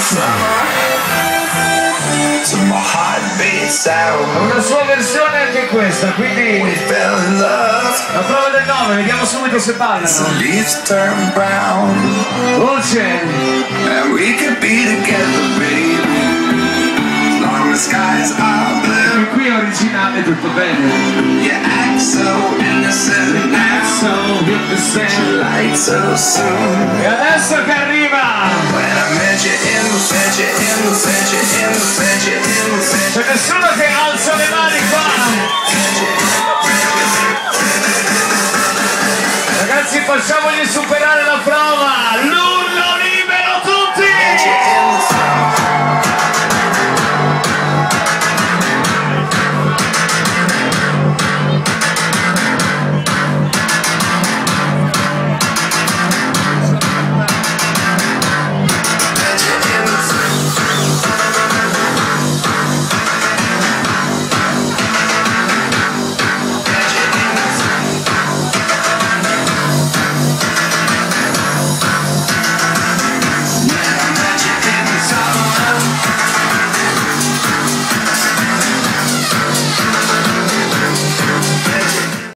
Una sua versione anche questa, quindi la prova del 9, vediamo subito se ballano. Voce. E qui è originale, tutto bene. E adesso che arriva c'è nessuno che alza le mani qua. Ragazzi, facciamogli superare la prova.